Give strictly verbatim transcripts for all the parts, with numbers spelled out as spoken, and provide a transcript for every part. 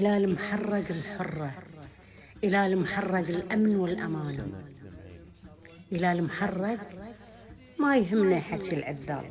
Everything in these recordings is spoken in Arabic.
إلى المحرق الحرة، إلى المحرق الأمن والأمان، إلى المحرق ما يهمنا حكي العذاب.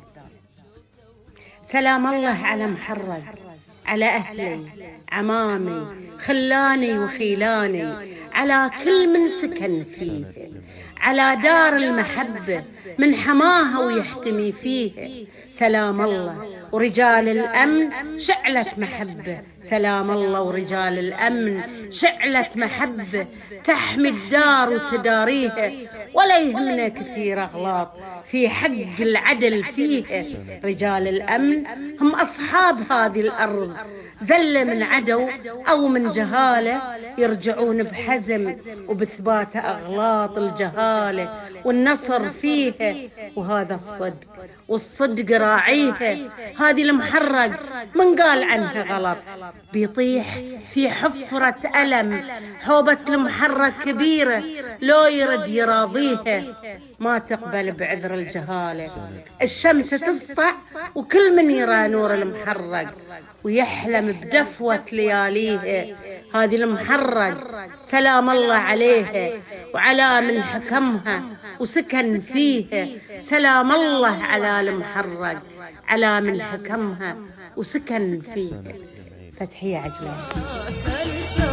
سلام الله على محرق، على أهلي عمامي خلاني وخيلاني، على كل من سكن فيه، على دار المحبة من حماها ويحتمي فيه. سلام الله ورجال الأمن شعلة محبة، سلام الله ورجال الأمن شعلة محبة، تحمي الدار وتداريها، ولا يهمنا كثير أغلاط في حق العدل فيه. رجال الأمن هم أصحاب هذه الأرض، زلة من عدو أو من جهالة يرجعون بحزم وبثبات أغلاط الجهالة، والنصر فيها وهذا الصدق، والصدق راعيها. هذه المحرق من قال عنها غلط بيطيح في حفرة ألم، حوبة المحرق كبيرة لو يرد يراضيها، ما تقبل بعذر الجهالة. الشمس تسطع وكل من يرى نور المحرق ويحلم بدفوة لياليها. هذه المحرق سلام الله عليها وعلى من حكمها وسكن فيها. سلام الله على المحرق، على من حكمها وسكن فيها. فتحية عجلان.